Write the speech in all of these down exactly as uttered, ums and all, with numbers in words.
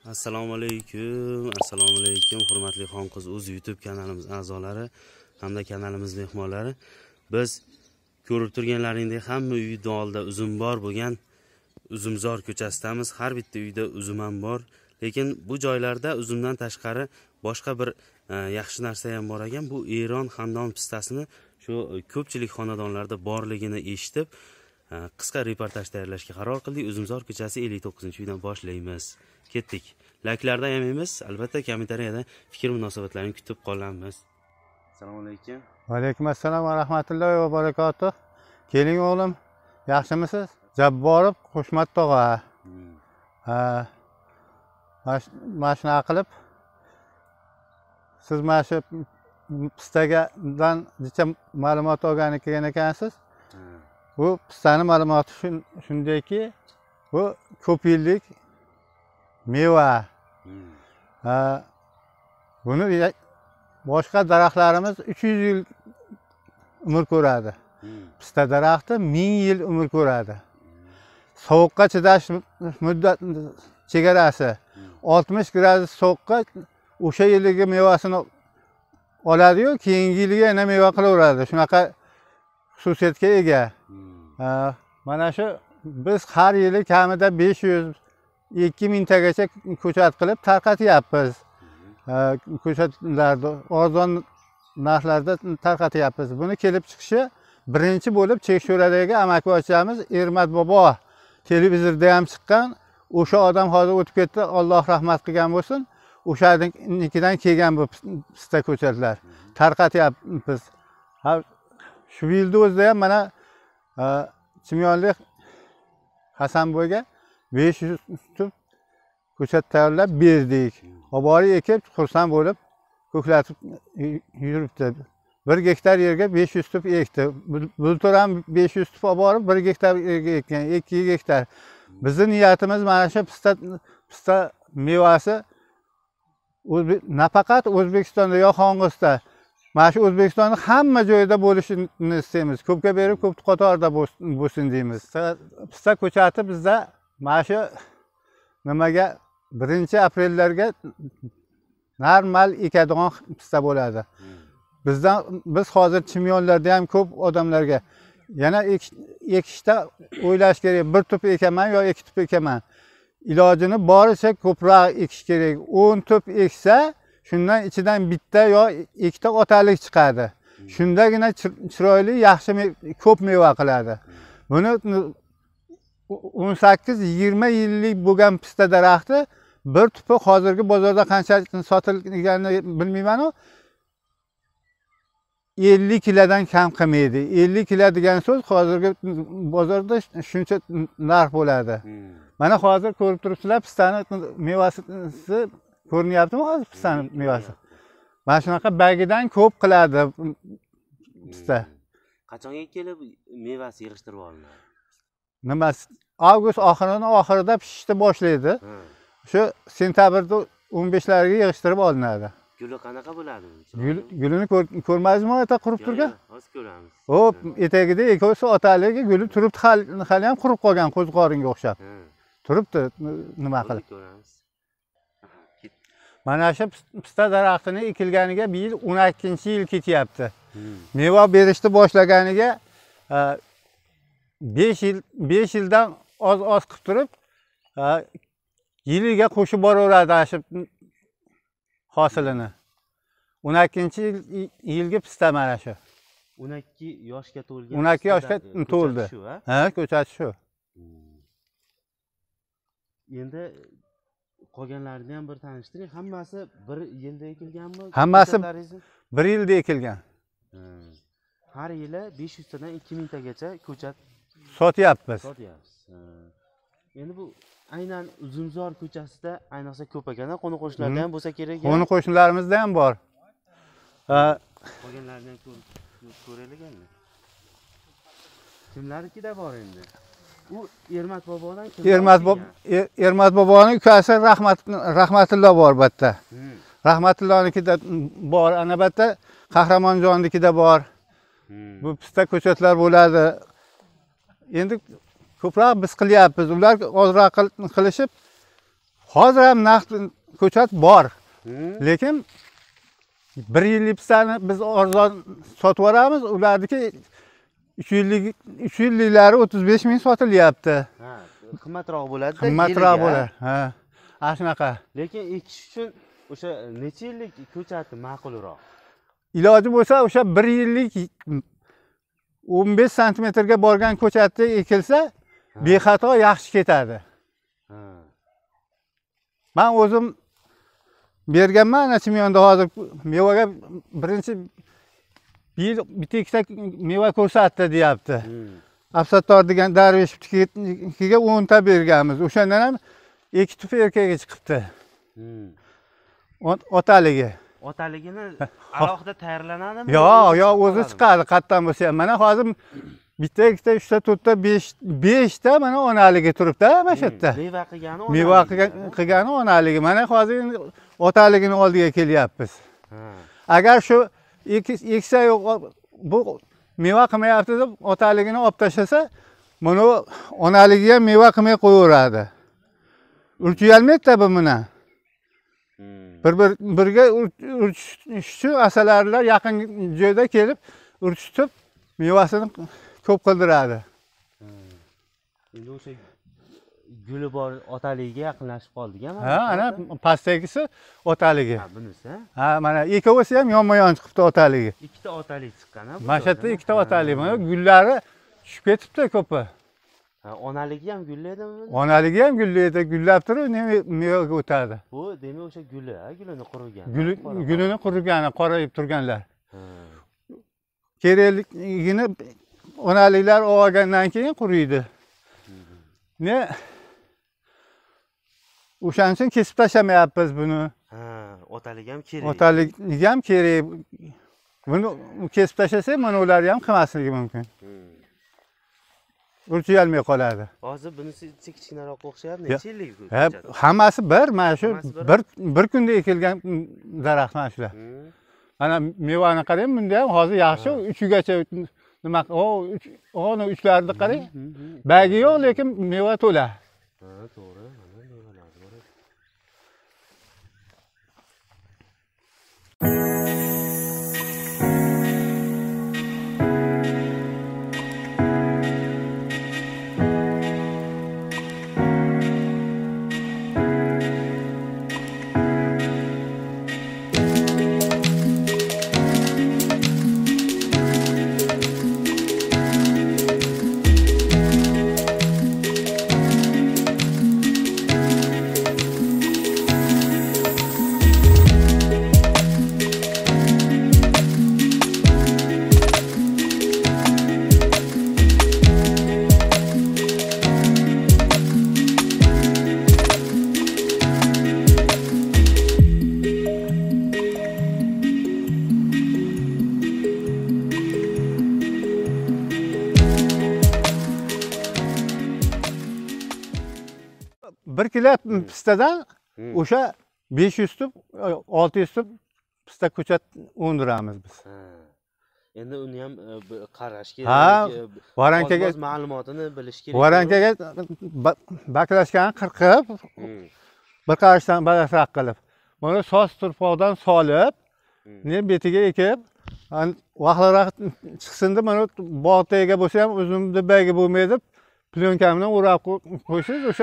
Assalomu alaykum, assalomu alaykum hurmatli Xonqiz o'z YouTube kanalimiz a'zolari hamda kanalimiz mehmonlari. Biz ko'rib turganlaringdek hamma uyda oldida uzum bor bo'lgan Uzumzor ko'chasidamiz. Har bitta uyda uzum ham bor, lekin bu joylarda uzumdan tashqari boshqa bir e, yaxshi narsa ham bor ekan. Bu Eron xandon pistasini shu ko'pchilik xonadonlarda borligini eshitib e, qisqa reportaj tayyorlashga qaror qildik. Uzumzor ko'chasi ellik to'qqizinchi uydan boshlaymiz. Ketdik. Like'lardan yemaymiz. Albatta kommentariyada fikr munosabatlarini kutib qolamiz. Assalomu alaykum. Va alaykum assalom va rahmatullohi va barakatuh. Keling o'g'lim, yaxshimisiz? Jabborov Xushmat tog'a. Hmm. Ha. Mana shunaqa qilib siz mana shu pistagadan necha ma'lumot olgan ekansiz. Hmm. Bu pistani ma'lumoti shundayki, bu ko'p yillik meva. Hmm. Ha. Buni boshqa daraxtlarimiz uch yuz yil umr ko'radi. Hmm. Pista daraxti ming yil umr ko'radi. Hmm. Sovuqqa chidash muddat chegarasi oltmish gradus sovuqqa o'sha yilgi mevasini oladi-yu, keyingi yilga yana meva qilaveradi. Shunaqa xususiyatga ega. Hmm. Mana shu biz har yili kamida besh yuz ikki mingtagacha ko'chat qilib tarqatyapmiz. Ko'chatlarda arzon narxlarda tarqatyapmiz. Buni kelib chiqishi birinchi bo'lib Chekshura'dagi amakivachamiz Ermat bobo televizorda ham chiqqan. O'sha odam hozir o'tib ketdi, Alloh rahmat qilgan bo'lsin. O'shanikidan kelgan bu pista ko'chatlar tarqatyapmiz. Shu yilda o'zida ham mana Chimyonlik Hasanboyga besh yuz tub ko'chat tayyorlab berdik. Obori ekib xursand bo'lib ko'klatib yuribdi. bir gektar yerga besh yuz tub ekdi. Bultur ham besh yuz tub oborib bir gektar yerga ekkan, ikki gektar. Bizning niyatimiz mana shu pista pista mevasi nafaqat O'zbekistonda yo Xong'isda, mana shu O'zbekistonning hamma joyida bo'lishini istaymiz. Ko'pga berib, ko'p qatorda bo'lsin deymiz. Pista ko'chati bizda mana shu nimaga birinchi aprellarga normal ekadigan pista bo'ladi. Bizdan biz hozir Chimyonlarda ham ko'p odamlarga yana ekishda o'ylash kerak. Bir tup ekaman yo ikki tup ekaman. Ilojini boricha ko'proq ekish kerak. o'n tup eksa, shundan ichidan bitta yo ikkita otalik chiqadi. Shundagina chiroyli, yaxshi ko'p meva qiladi. Buni o'n sakkiz yigirma yillik bo'lgan pista daraxti bir tupi hozirgi bozorda qancha sotilganini bilmayman-ku. ellik kilodan kam qilmaydi. ellik kilo degan so'z hozirgi bozorda shuncha narx bo'ladi. Hmm. Mana hozir ko'rib turibsizlar, pistani mevasi ko'rinyaptimi hozir pistani mevasi? Mana shunaqa bagidan ko'p qiladi pista. Qachonga kelib mevasi yig'ishtirib olinadi? Nima? Avgust oxirining oxirida pishishni boshlaydi. Shu sentabrda o'n beshlariga yig'ishtirib olinadi. Guli qanaqa bo'ladi? Gulini ko'rmaysizmi, ota qurib turgan? Hozir ko'ramiz. Hop, etagida ikkovsi otaligi guli turibdi, hali ham qurib qolgan qo'zg'oringa o'xshab. Turibdi, nima qilib? Ko'ramiz. Mana shu pista daraxtining ekilganiga bu yil o'n ikkinchi yil ketyapti. Meva berishni boshlaganiga besh yil besh yildan oz-oz qilib turib, yiliga qo'shib boraveradi shu hosilini. o'n ikkinchi yilgi pista mana shu. o'n ikki yoshga to'lgan. o'n ikki yoshga to'ldi. Ha, ko'chati shu. Endi qolganlarini ham bir tanishtiring. Hammasi bir yilda ekilganmi? Hammasi bir yilda ekilgan. Har yili besh yuz tadan ikki ming tagacha ko'chat sotyapmiz. Sotyapmiz. Endi bu aynan Uzumzor ko'chasida ayniqsa ko'p ekan, qo'ni qo'shnilarda ham bo'lsa kerak. Qo'ni qo'shnilarimizda ham bor. Qolganlarni ham ko'raylik endi. Kimlarnikida bor endi? U Ermat bobodan kim? Ermat bobo Ermat boboning ukasi Rahmat Rahmatullo bor bitta. Rahmatullohnikida bor, ana bitta Qahramonjonnikida bor. Bu pista ko'chatlar bo'ladi. Endi ko'proq biz qilyapmiz. Ular ozroq qilishib Hozir ham naqd ko'chat bor. Hmm. Lekin bir yillik pistani biz arzon sotib yuboramiz, ularniki uch yillik uch yilliklari o'ttiz besh ming sotilyapti. Ha, qimmatroq bo'ladi-da. Qimmatroq bo'ladi. Ha. Ana shunaqa. Lekin ekish uchun o'sha necha yillik ko'chatni ma'qulroq? Iloji bo'lsa o'sha bir yillik o'n besh santimetrga borgan ko'chatni ekilsa, bexato yaxshi ketadi. Ha. Men o'zim berganman ana Chimyonda hozir mevaga birinchi yil bitta ikkita meva ko'rsatdi deyapti. Afsattor degan darveshnikiga o'n ta berganmiz. O'shandan ham ikki tup erkagi chiqibdi. Otaligi. Otaligini alohida tayyorlanadimi? Yo'q, yo'q, o'zi chiqadi qayerdan bo'lsa ham. Mana hozir bitta, ikkita, uchta, to'rtta, besh, beshta mana onaligi turibdi, mana shu yerda. Meva qilgani onaligi. Meva qilgani onaligi. Mana hozir otaligini oldiga kelyapmiz. Agar shu eksa yo'q, bu meva qilmayapti deb otaligini olib tashlasa, buni onaligi ham meva qilmay qo'yaveradi. Urchiyolmaydi bu buni. Bir bir birga urchishchi asalarilar yaqin joyda kelib urchitib mevasini ko'p qildiradi. Endi o'sha guli bor otaligiga yaqinlashib qoldik-a mana. Ha, ana pastdagisi otaligi. Ha, bunisi. Ha, mana ikkovsi ham yonma-yon chiqibdi otaligi. Ikkita otalik chiqqan-a. Mana shu yerda ikkita otalik. Mana gullari tushib ketibdi ko'pi. Ha, onaligi ham gulladimi? Onaligi ham gullaydi, gullab turib mevaga o'tadi. Bu demak o'sha guli, ha, gulini qurigan. Gulini qurigani, qorayib turganlar. Kerakligini onaliklar olgandan keyin quriydi. Ne? O'shaning uchun kesib tashlamayapmiz buni. Ha, otalik ham kerak. Otalik ham kerak. Buni kesib tashlasak, mana ularni ham qilmasligi mumkin. Urchiyolmay qoladi. Hozir bunisi kichkinaroq o'xshayapti. Necha yillik ko'chat? Hammasi bir, mana shu bir bir kunda ekilgan daraxt mana shular. Mana mevani qarang, bunda ham hozir yaxshi uch gacha nima, o ona uchlarni qarang. Bagi yo'q, lekin meva to'la. Ha, to'g'ri. Mana mevalar bor. bir kilo pistadan o'sha besh yuz tup, olti yuz tup pista ko'chat undiramiz biz. Endi uni ham qarash kerak. Ha, varankaga ma'lumotini bilish kerak. Varankaga baklashkani qirqib, bir qarashdan balasaq qilib, buni soz turpoqdan solib, ne betiga ekib, vaqtliroq chiqsin deb, mana bog'taga bo'lsa ham uzumni bagi bo'lmaydi, plyonka bilan o'rab qo'ysiz, o'sha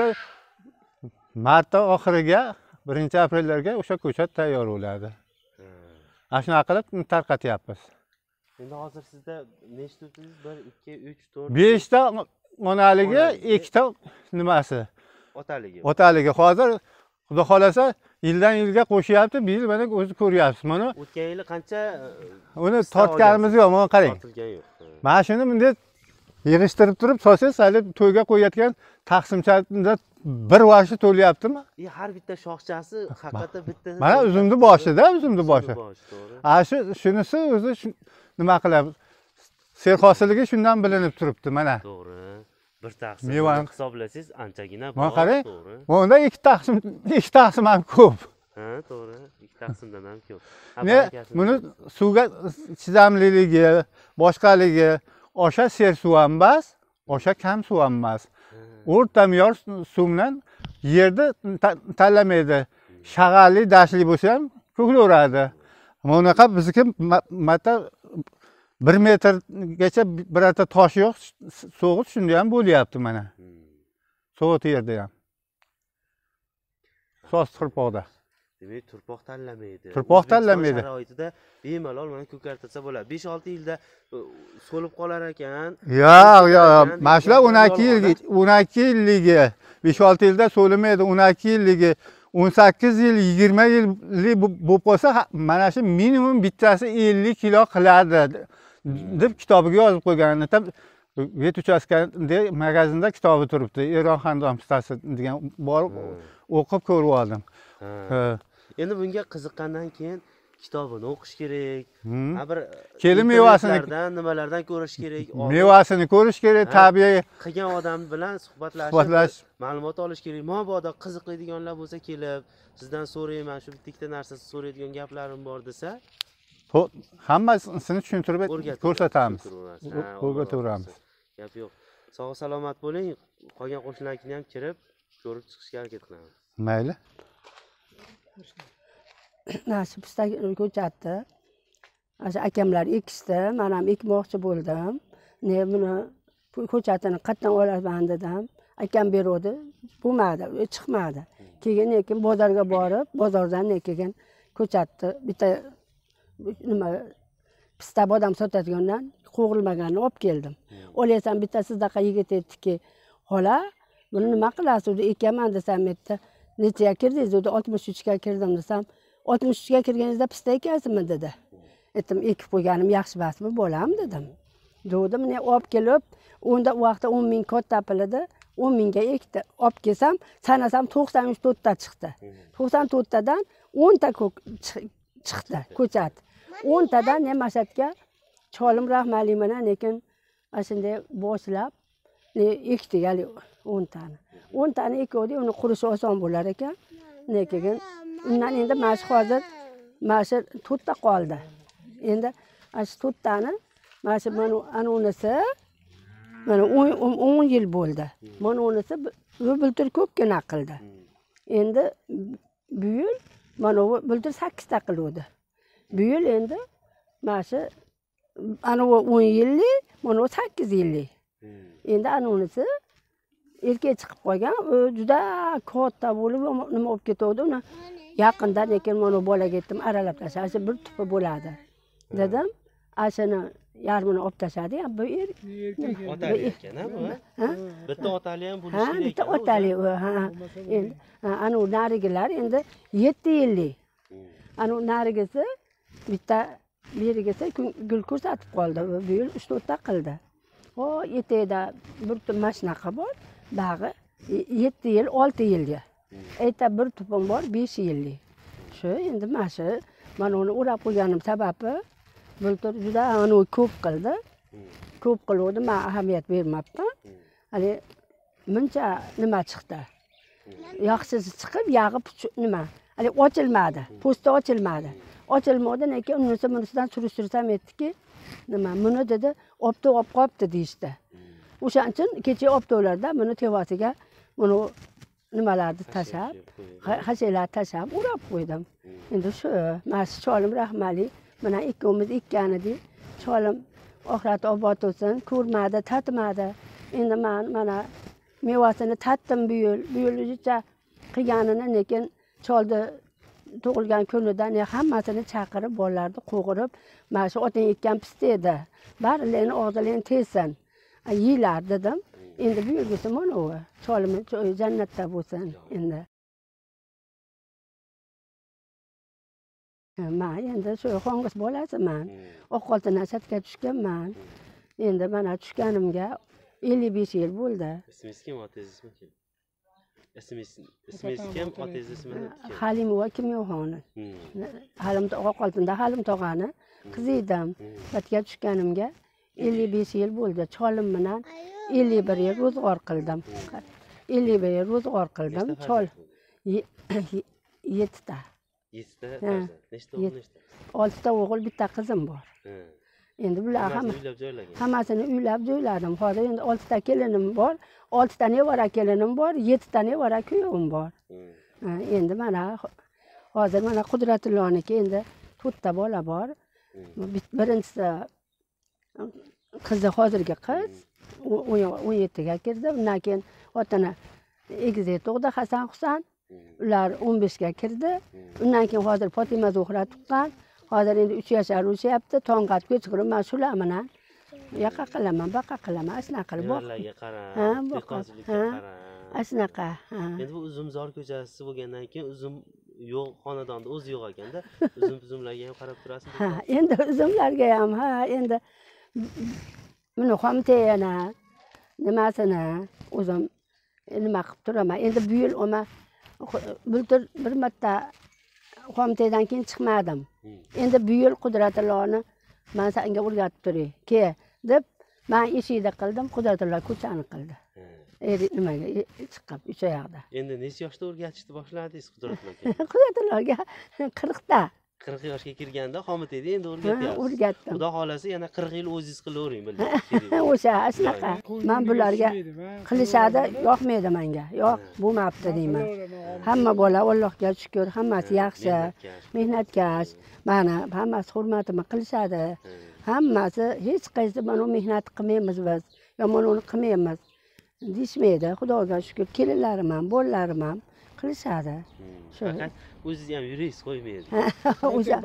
martda oxiriga, birinchi aprellarga o'sha ko'chat tayyor bo'ladi. Ana shunaqa qilib tarqatyapmiz. Endi hozir sizda nechta tutingiz? bir, ikki, uch, to'rt, besh ta onaligi, ikkita nimasi? Otaligi. Otaligi. Hozir xudo xolasa yildan yilga qo'shyapti, biz mana o'zi ko'ryapsiz. Mana o'tgan yili qancha uni totganimiz yo'q, mana qarang. Tortilgan yo'q. Mana shuni bunday yig'ishtirib turib, so'siz hali to'yga qo'yayotgan taqsimchada bir vashi to'lyaptimi? E, har bitta shoxchasi haqiqatda bitta. Mana uzumni boshida, uzumni boshi. Ha, shu shunisi o'zi nima qiladi? Serhosiligi shundan bilinib turibdi, mana. To'g'ri. Bir taqsim hisoblasangiz anchagina bor, to'g'ri. Bunda ikki taqsim, ikki taqsim ham ko'p. Ha, to'g'ri. Ikki taqsimdan ham ko'p. Ne, buni suvga chidamliligi, boshqaligi, o'sha ser suv ham emas, o'sha kam suv ham emas. O'rta me'yor suv bilan yerni tanlamaydi. Shag'alli, dashtli bo'lsa ham ko'klaveradi. Bunaqa bizniki marta bir metrgacha birorta tosh yo'q, so'g'it shunda ham bo'lyapti mana. So'g'it yerda ham. Sos turpoqda. Demak, turpoq tanlamaydi. Turpoq tanlamaydi. Sharoitida bemalol mana ko'kartirsa bo'ladi. besh olti yilda so'lib qolar ekan. Yo'q, yo'q. Mana shular o'n ikki yillik, o'n ikki yilligi, besh olti yilda so'limaydi, o'n ikki yilligi, o'n sakkiz yil, yigirma yillik bo'lib qolsa, mana shu minimum bittasi ellik kilo qiladi deb kitobiga yozib qo'ygan. Vet uchastkasida magazinda kitobi turibdi. Eron xandon pistasi degan borib o'qib ko'rib oldim. Endi bunga qiziqqandan keyin kitobini o'qish kerak. Ha bir kelin mevasini nimalardan ko'rish kerak. Mevasini ko'rish kerak, tabiiy qilgan odam bilan suhbatlashib, ma'lumot olish kerak. Mabodo qiziqadiganlar bo'lsa kelib, sizdan so'rayman, shu bitta narsa so'raydigan gaplarim bor desa, hammasini tushuntirib ko'rsatamiz. O'rgataveramiz. Gap yo'q. Sog' salomat bo'ling. Qolgan qo'shnilarni ham kirib, ko'rib chiqishga harakat qilamiz. Mayli. Nasib ko'chatdi. O'sha akamlar ekishdi, men ham ekmoqchi bo'ldim. Ne buni ko'chatini qayerdan olaman dedim. Akam berdi, bo'lmadi, chiqmadi. Keyin lekin bozorga borib, bozordan keyin ko'chatni bitta nima pista bodam sotadigandan qo'g'ilmaganini olib keldim. Olasan bittasidaqa yigit aytdiki, "Xola, buni nima qilasiz?" deb ekaman desam, aytdi, "Nechaga kirdingiz?" dedi, "oltmish uchga kirdim" desam, "oltmish uchga kirganingizda pista ekasizmi?" dedi. Aytdim, "Ekib qo'yganim yaxshi emasmi, bolam" dedim. Dedim, "Ne olib kelib, unda u vaqtda o'n ming katta pul edi, o'n mingga ekdi. Olib kelsam, sanasam to'qson uch ta chiqdi. to'qson to'rt tadan o'n ta chiqdi ko'chat. o'n tadan ne mashatga cholim rahmali bilan lekin shunday boshlab ekdik hali o'n tani. o'n tani ekdik, uni qurishi oson bo'lar ekan. Lekin undan endi mana shu hozir mana shu to'rt ta qoldi. Endi shu to'rt tani mana shu mana anunisi mana o'n yil bo'ldi. Mana unisi bultur ko'pgina qildi. Endi bu yil mana bultur sakkiz ta qildi. Bu yil endi mana shu ana o'n yillik, mana sakkiz yillik. Endi anunisi erkak chiqib qolgan, u juda katta bo'lib nima olib ketdi uni. Yaqinda lekin mana bolaga aytdim, aralab tashlash, bir tupi bo'ladi. Dedim, ashini yarmini olib tashladi, bu er otali ekan, bu. Bitta otali ham bo'lishi kerak. Ha, bitta otali, ha. Endi ana narigilar endi yetti yillik. Ana narigisi bitta berigisi gul ko'rsatib qoldi. Bu yil uch to'rt ta qildi. O, etakda bir mashnaqa bor, bag'i yetti yil, olti yilga. Ayta bir tupim bor, besh yillik. Shu endi mana shu mana uni o'rab qo'yganim sababi bultur juda uni ko'p qildi. Ko'p qildi, men ahamiyat bermabman. Hali muncha nima chiqdi. Yaxshisi chiqib, yag'i nima? Hali ochilmadi, po'sti ochilmadi. Ochilmadi, lekin unisi bunisidan surishtirsam aytdiki, nima, buni dedi, obda olib qopti deyishdi. O'shaning uchun kecha obdalarda buni tevasiga buni nimalarni tashab, hashalar tashab o'rab qo'ydim. Endi shu, mana shu cholim rahmali, mana ikkimiz ekkan edik. Cholim oxirati obod bo'lsin, ko'rmadi, tatmadi. Endi men mana mevasini tatdim bu yil. Bu yilcha qilganini, lekin cholni tug'ilgan kunidan hammasini chaqirib, bolalarni qo'g'irib, mana shu otang ekkan pista edi. Barilarni og'zilarini tezsin. Yeylar dedim. Endi bu yilgisi mana u. Cholim jannatda bo'lsin endi. Men endi shu xong'is bolasiman. Oqoltin asatga tushganman. Endi mana tushganimga ellik besh yil bo'ldi. Ismingiz kim, otangiz kim? Ismingiz ismingiz kim, otangiz ismi? Halimova Kimyoxoni. Halim Oqoltinda Halim tog'ani qizi edim. Batga tushganimga ellik besh yil bo'ldi. Cholim bilan ellik bir yil ro'zg'or qildim. ellik bir yil ro'zg'or qildim. Chol yetti ta. yetti ta farzand. Nechta o'g'il, nechta? olti ta o'g'il, bitta qizim bor. Endi bular hamma Hammasini uylab joylagan. hammasini uylab joyladim. Hozir endi oltita kelinim bor, oltita nevara kelinim bor, yettita nevara kuyovim bor. Ha, endi mana hozir mana Qudratullohniki endi to'rtta bola bor. Birinchisi qizi hozirgi qiz o'n yettiga kirdi. Undan keyin xotini egizak tug'di Hasan Husan. Ular o'n beshga kirdi. Undan keyin hozir Fotima Zuhra tuqqan. Hozir endi uch yashar o'shyapti. Tong'at kechqurun man shular bilan yaqa qilaman, baqa qilaman, ashunaqa qilib boq. Nevarlarga qara, Ha, dehqonchilikka qara. Ashunaqa. Endi bu Uzumzor ko'chasi bo'lgandan keyin uzum yo'q, xonadonda o'zi yo'q ekanda, uzum uzumlarga ham qarab turasiz. Ha, endi uzumlarga ham, ha, endi buni xomtayini nimasini o'zim nima qilib turaman. Endi bu yil oma bultur bir marta xomtaydan keyin chiqmadim. Endi bu yil Qudratullohni men senga o'rgatib turay. Ke deb men eshikda qildim, Qudratulloh ko'chani qildi. Er nimaga chiqib uch oyoqda. Endi necha yoshda o'rgatishni boshladingiz Qudratullohga? Qudratullohga qirqda. qirq yoshga kirganda xomutayda endi o'rgatyapsiz. O'rgatdim. Xudo xolasa yana qirq yil o'zingiz qilavering bildim. O'sha shunaqa. Men bularga qilishadi, yoqmaydi menga. Yo'q, bo'lmabdi deyman. Hamma bola Allohga shukr, hammasi yaxshi, mehnatkash. Mana hammasi hurmatini qilishadi. Hammasi hech qaysi mana mehnat qilmaymiz biz. Yomonini qilmaymiz. Deyishmaydi. Xudoga shukr, kelinlarim ham, bolalarim ham qilishadi. Faqat o'zingiz ham yuraysiz, qo'ymaydi. O'sha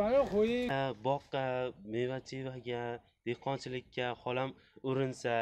Boqqa, meva-chevaga, dehqonchilikka xolam urinsa,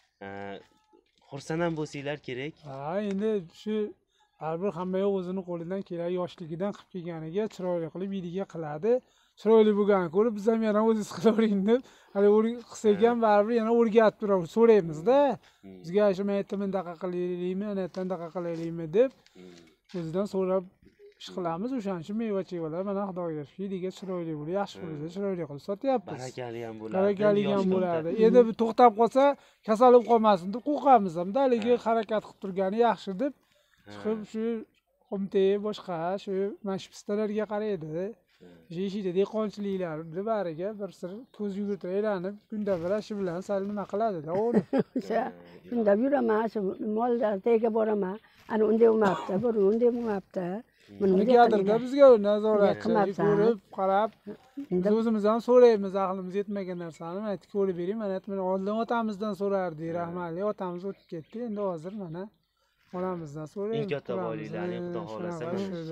xursand ham bo'lsanglar kerak. Ha, endi shu har bir hamma o'zini qo'lidan keladi, yoshligidan qilib kelganiga chiroyli qilib yidiga qiladi. Chiroyli bo'lganini ko'rib biz ham yana o'zingiz qilavering deb, hali qilsak ham baribir yana o'rgatib turamiz, so'raymiz-da. Bizga shu maytda bundaqa qilaylikmi, anayotdan bunaqa qilaylikmi deb o'zidan so'rab ish qilamiz. O'shaning uchun meva-chevalar mana Xudoga shukr, yidiga chiroyli bo'lib, yaxshi bo'lsa chiroyli qilib sotyapmiz. Barakali ham bo'ladi. Barakali ham bo'ladi. Endi bu to'xtab qolsa, kasal bo'lib qolmasin deb qo'rqamiz ham. Haligi harakat qilib turgani yaxshi deb chiqib shu qo'mitaga boshqa shu mashpistalarga qaraydi. Jeshida dehqonchiliklarni bariga bir sir ko'z yugurtirib aylanib, kunda bir shu bilan sal nima qiladi-da, o'g'lim. o'sha shunda yuraman, shu mollar tega boraman. Ana unday bo'lmabdi, bir unday bo'lmabdi. Negadirda bizga nazoratchi ko'rib, qarab, biz o'zimiz ham so'raymiz, aqlimiz yetmagan narsani aytib ko'rib bering. Mana aytmay oldin otamizdan so'rardik, rahmatli otamiz o'tib ketdi. Endi hozir mana onamizdan so'raymiz. Eng katta boyliklarning Xudo xolasa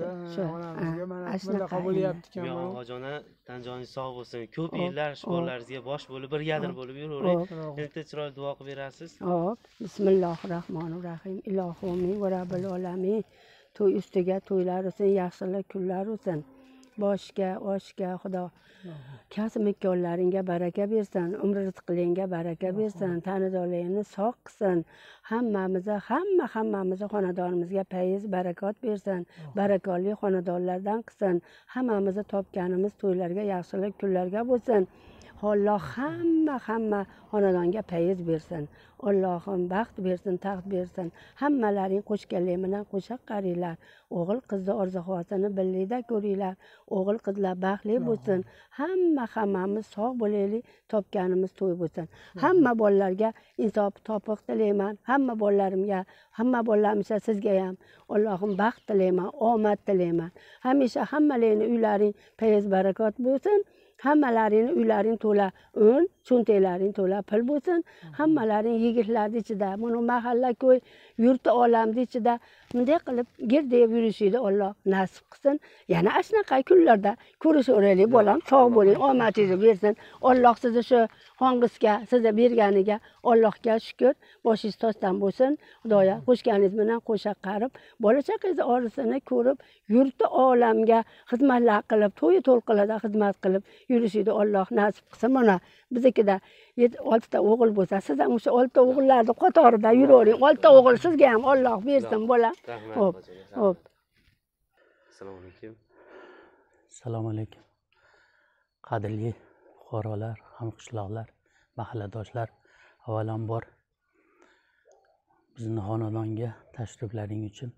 onamizga mana bunaqa bo'lyapti ekan. Og'ajona tanjoningiz sog' bo'lsin. Ko'p yillar bolalaringizga bosh bo'lib, birgadir bo'lib yuravering. Endi chiroyli duo qilib berasiz. Hop, bismillahirrohmanirrohim. Ilohim va robbil alamin. To'y ustiga to'ylar uchun, yaxshilik kunlar uchun. Boshga, oshga Xudo kasb imkonlaringga baraka bersin, umr rizqlaringga baraka bersin, tanidorlaringni sog' qilsin. Hammamizni, hamma hammamizni xonadonimizga fayz, barakot bersin. Barakotli xonadonlardan qilsin. Hammamizni topganimiz to'ylarga, yaxshilik kunlarga bo'lsin. Alloh hamma hamma xonadonga fayz bersin. Allohim baxt bersin, taxt bersin. Hammalaring qo'shganlar bilan qo'sha qaringlar. O'g'il qizni orzu-havasini birlikda ko'ringlar. O'g'il qizlar baxtli bo'lsin. Hamma hammamiz sog' bo'laylik, topganimiz to'y bo'lsin. Hamma bolalarga insof topiq tilayman. Hamma bolalarimga, hamma bolalarimga sizga ham Allohim baxt tilayman, omad tilayman. Hamisha hammalaring uylaring fayz barakot bo'lsin. Hammalaring uylaring to'la un, cho'ntaklaring to'la pul bo'lsin. Hammalaring yigitlarning ichida, mana mahalla ko'y, yurti olamning ichida bunday qilib girdib yurishingni Alloh nasib qilsin. Yana shunaqa kunlarda ko'rishaveraylik, bolam, sog' bo'ling, omadingizni bersin. Alloh sizni shu xong'izga, sizni berganiga Allohga shukr, boshingiz toshdan bo'lsin. Xudoya qo'shganingiz bilan qo'sha qarib, bola chaqangiz orzusini ko'rib, yurti olamga xizmatlar qilib, to'yi to'lqinlarda xizmat qilib yurishingni Alloh nasib qilsin. Mana biznikida oltita o'g'il bo'lsa, siz ham o'sha oltita o'g'illarning qatorida yuravering. oltita o'g'il sizga ham Alloh bersin, bola. Xo'p, xo'p. Assalomu alaykum. Assalomu alaykum. Qadrli fuqarolar, hamqishloqlar, mahalladoshlar, avvalambor bizni xonadonga tashriflaring uchun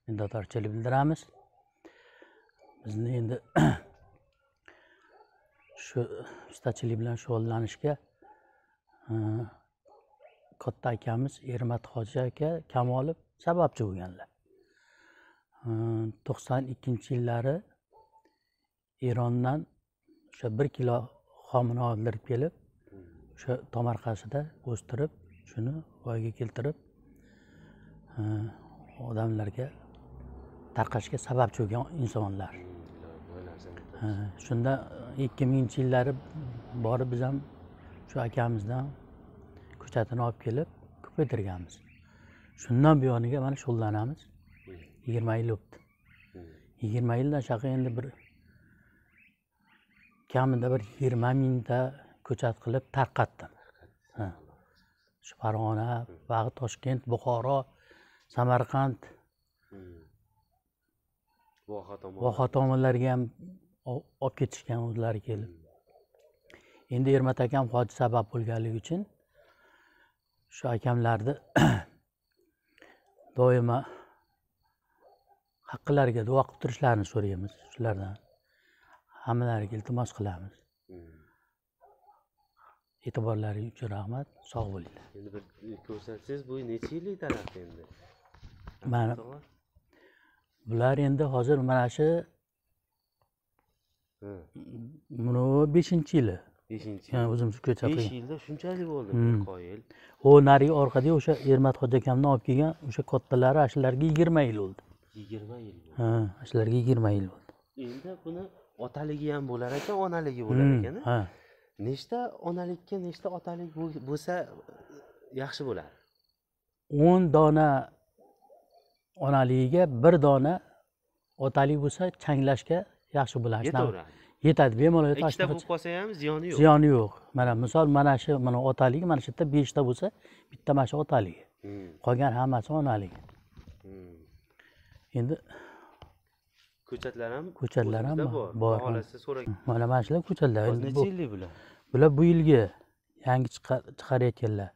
minnatdorchilik bildiramiz. Bizni endi shu ustachilik bilan shug'ullanishga e, katta akamiz Ermat hoji aka Kamolov sababchi bo'lganlar. E, to'qson ikkinchi yillari Erondan o'sha bir kilo xomini oldirib kelib, o'sha tomorqasida o'stirib, shuni voyaga keltirib, e, odamlarga tarqashga sababchi bo'lgan insonlar. E, shunda ikki minginchi yillari borib biz ham shu akamizdan ko'chatini olib kelib ko'paytirganmiz. Shundan buyoniga mana shug'ullanamiz. yigirma yil o'tdi. yigirma yildan shaqa endi bir kamida bir yigirma mingta ko'chat qilib tarqatdim. Shu Farg'ona, Bag'd, Toshkent, Buxoro, Samarqand, Voha tomonlarga ham olib ketishgan o'zlari kelib. Endi Ermat akam hoji sabab bo'lganligi uchun shu akamlarni doimo haqqilariga duo qilib turishlarini so'raymiz shulardan. Hammalariga iltimos qilamiz. E'tiborlaringiz uchun rahmat, sog' bo'linglar. Endi bir ko'rsatsangiz, bu necha yillik daraxt endi? Mana bular endi hozir mana shu buni beshinchi yili. beshinchi yil. O'zim shu ko'cha besh yilda shunchalik bo'ldi qoyil. O nari orqada o'sha Ermat hoji akamdan olib kelgan o'sha kattalari ashularga yigirma yil bo'ldi. yigirma yil bo'ldi. Ha, ashularga yigirma yil bo'ldi. Endi buni otaligi ham bo'lar ekan, onaligi bo'lar ekan. Ha. Nechta onalikka, nechta otalik bo'lsa yaxshi bo'lar? o'n dona onaligiga bir dona otalik bo'lsa changlashga yaxshi bo'ladi. Yetaveradi. Yetadi, bemalol yetadi. Ikkita bo'lib qolsa ham ziyoni yo'q. Ziyoni yo'q. Mana misol mana shu mana otaligi mana shu yerda beshta bo'lsa, bitta mana shu otaligi. Qolgan hammasi onaligi. Endi ko'chatlar ham ko'chatlar ham bor. Xohlasa so'rang. Mana mana shular ko'chatlar. Necha yillik bular? Bular bu yilgi yangi chiqarayotganlar.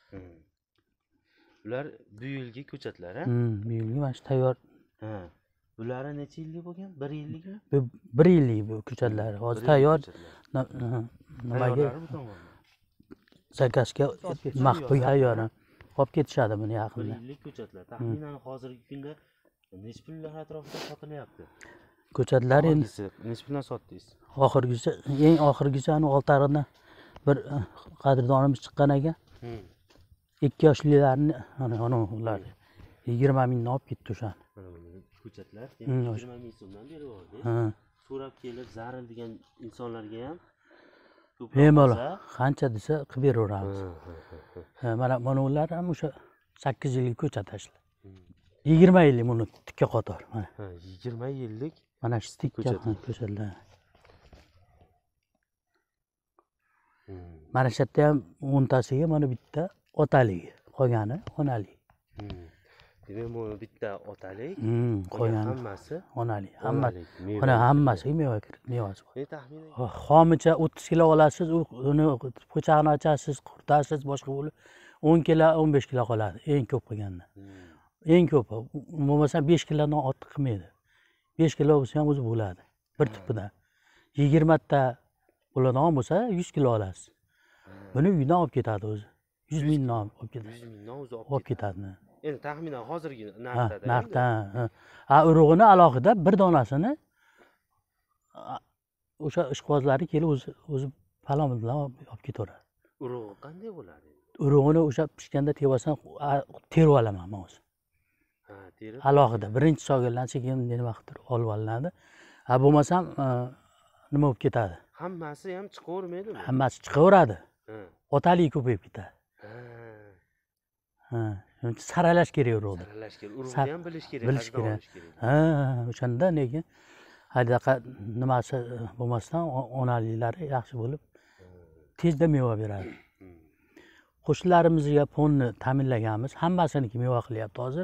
Bular bu yilgi ko'chatlar, ha? Hmm, bu yilgi mana shu tayyor. Ha. Bulari necha yillik bo'lgan? bir yillikmi? Bu bir yillik bu ko'chatlar. Hozir tayyor nimaga zakazga maxfiy tayyor. Olib ketishadi buni yaqinda. bir yillik ko'chatlar. Taxminan hozirgi kunda necha pullar atrofida sotilyapti? Ko'chatlar endi necha puldan sotdingiz? Oxirgisi, eng oxirgisi ani oltaridan bir qadrdonimiz chiqqan ekan. ikki yoshlilarni ana ana ular yigirma mingdan olib ketdi o'sha. Mana buni ko'chatlar yigirma ming so'mdan berib yubordi. So'rab kelib zarildigan insonlarga ham bemalol qancha desa qilib beraveramiz. Mana mana ular ham o'sha sakkiz yillik ko'chat ashla. yigirma yillik buni tikka qator. Mana. Ha, yigirma yillik mana shu tikka ko'chatlar. Mana shu yerda ham o'ntasiga mana bitta otaligi, qolgani onalik. Demak, bu bitta otalik, qolgani hammasi onalik. Hammasi. Mana hammasiga meva mevasi bor. Men taxminan xomicha o'ttiz kilo olasiz, uni po'chag'ini ochasiz, quritasiz, boshqa bo'lib o'n kilo, o'n besh kilo qoladi eng ko'p qilganda. Eng ko'pi bo'lmasa besh kilodan ortiq qilmaydi. besh kilo bo'lsa ham o'zi bo'ladi bir tupidan. yigirma ta bo'ladigan bo'lsa yuz kilo olasiz. Buni uydan olib ketadi o'zi. yuz mingdan olib ketadi. yuz mingdan o'zi olib ketadi. Endi taxminan hozirgi narxda. Narxda. Ha, urug'ini alohida bir donasini o'sha ishqibozlari kelib o'zi o'zi palon bilan olib ketaveradi. Urug'i qanday bo'ladi? Urug'ini o'sha pishganda tevasdan terib olaman men o'zi. Ha, terib. Alohida birinchi so'g'illansa keyin nima qilib olib olinadi. Ha, bo'lmasam nima bo'lib ketadi? Hammasi ham chiqavermaydimi? Hammasi chiqaveradi. Otalik ko'payib ketadi. Ha, shuncha saralash kerak urug'ni. Saralash kerak. Urug'ni ham bilish kerak, bilish kerak. Ha, o'shanda lekin hadaqa nimasi bo'lmasdan onaliklari yaxshi bo'lib tezda meva beradi. Qo'shnilarimizga fonni ta'minlaganmiz, hammasiniki meva qilyapti hozir.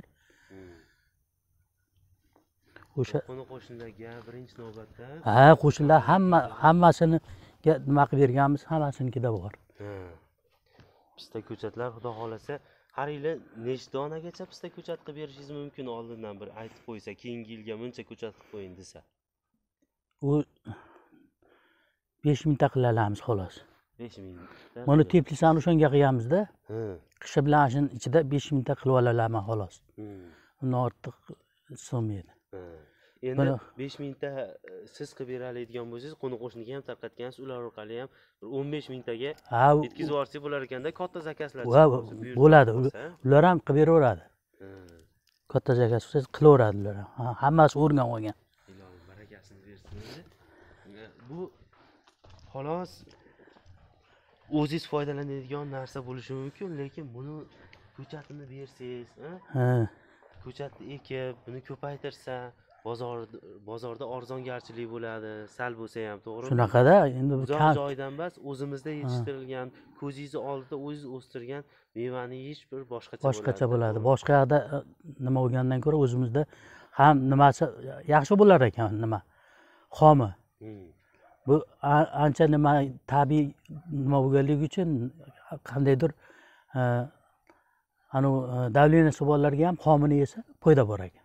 O'sha qo'shnilarga birinchi navbatda. Ha, qo'shnilar hamma hammasini nima qilib berganmiz, hammasinikida bor. Pista ko'chatlar xudo xolasa har yili nechta donagacha pista ko'chat qilib berishingiz mumkin? Oldindan bir aytib qo'ysa, keyingi yilga buncha ko'chat qilib qo'ying desa. U besh mingta qila olamiz xolos. besh mingta. Mana teplisani o'shanga qilganmizda, Ha. qishi bilan shuni ichida besh mingta qilib olaman xolos. Hmm. Undan ortiq sig'maydi. Ha. Endi Mana- besh mingta siz qilib bera oladigan bo'lsangiz, qo'ni qo'shniga ham tarqatgansiz, ular orqali ham bir o'n besh mingtaga Ha, yetkazib yuborsak bo'lar ekanda, katta zakazlar va chiqib bo'ladi. bo'lsa. Ular ham qilib beraveradi. Ha. Katta zakaz bo'lsa qilaveradi ular ham. Ha, hammasi o'rgan olgan. Ilohim barakasini bersin endi. Bu xolos o'zingiz foydalanadigan narsa bo'lishi mumkin, lekin buni ko'chatini bersangiz, ha? Ha. Ko'chatni ekib, buni ko'paytirsa, bozor bozorda arzongarchilik bo'ladi, sal bo'lsa ham, to'g'rimi? Shunaqada endi bu Uzoq kam joydan emas, o'zimizda yetishtirilgan, ko'zingizni oldida o'zingiz o'stirgan mevani yeyish bir boshqacha bo'ladi. boshqacha bo'ladi. Boshqa yoqda e, nima bo'lgandan ko'ra o'zimizda ham nimasi yaxshi bo'lar ekan nima? Xomi. Hmm. Bu a- ancha nima tabiiy nima bo'lganligi uchun qandaydir e, anu e, davleniyasi borlarga ham xomini yesa foyda bor ekan.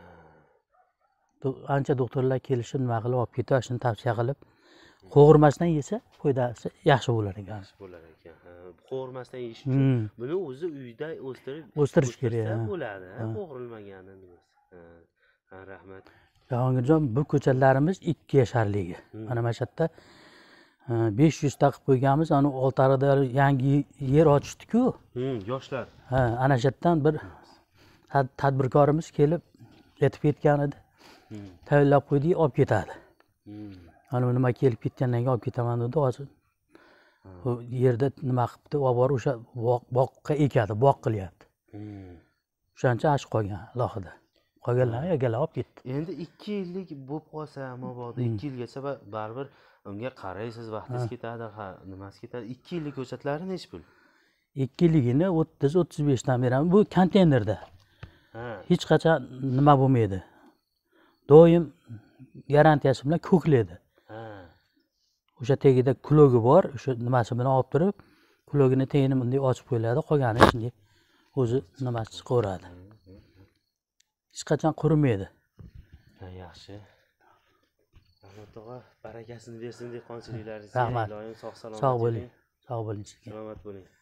Do- Ancha doktorlar kelishib nima qilib olib ketib, shuni tavsiya qilib, qo'g'irmasdan yesa foydasi yaxshi bo'lar ekan. Bo'lar ekan. Ha, qo'rmasdan yeyish uchun Hmm. buni o'zi uyda o'stirib O'stirish kerak, o'stirsa ha. bo'ladi, ha, Ha. qo'g'rilmagani nimasi. Ha. Ha, rahmat. Jahongirjon, bu ko'chatlarimiz ikki yasharligi. Hmm. Mana mana shu yerda e, besh yuz ta qilib qo'yganmiz. Ani Oltiariqda yangi yer ochishdi-ku. Hmm, yoshlar. Ha, ana shu yerdan bir tad- tadbirkorimiz kelib yetib ketgan edi. Hmm. Tayyorlab qo'ydik, olib ketadi. Hmm. Ana nima kelib ketgandan keyin olib ketaman dedi. Hozir u yerda nima qilibdi, olib borib o'sha boq- boqqa ekadi, boq qilyapti. Hmm. O'shancha ash qolgan alohida. Qolganlarni egalab olib ketdi. Endi ikki yillik bo'lib qolsa, mabodo ikki yilgacha ba- baribir unga qaraysiz, vaqtingiz ketadi, ha, nimasi ketadi. ikki yillik ko'chatlari nechi pul? ikki yilligini o'ttiz o'ttiz besh dan beraman. Bu konteynerda. Ha. Hech qachon nima bo'lmaydi. Doim garantiyasi bilan ko'klaydi. Ha. O'sha tagida kulogi bor, o'sha nimasi bilan olib turib, kulogini tagini bunday ochib qo'yiladi, qolgani shunday o'zi nimasi chiqaveradi. Hech qachon qurimaydi. Ha, yaxshi. Rahmat tog'a, barakasini bersin dehqonchiliklaringizga. Rahmat. Ilohim sog' salomat Sog' bo'ling. Sog' bo'ling sizga. Salomat bo'ling.